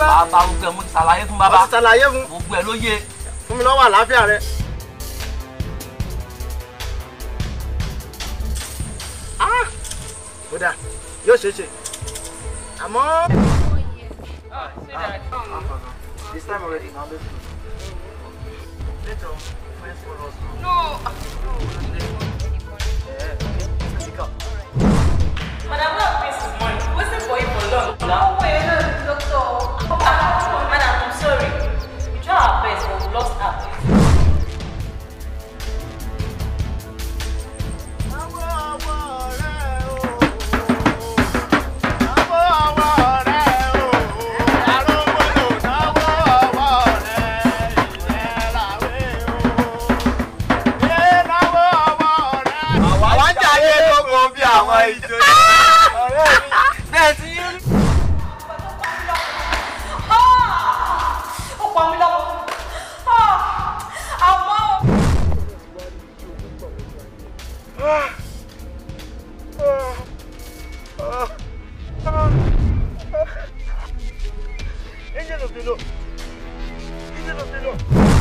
bàbá gbogbo ẹ̀ mo ti ṣàlàyé fún bàbá. Mo ti ṣàlàyé fún. Gbogbo ẹ̀ ló yé. Fún mi lọ́wọ́ àlàáfíà rẹ. Kódà yóò ṣe é ṣe. Àmọ́. This time already now let's go. Later on, friends for us. No. Madam, not waste his money. Wasn't for you for long. No way, no, doctor. Madam, I'm sorry. We tried our best, but we lost our place. Angel of the Lord.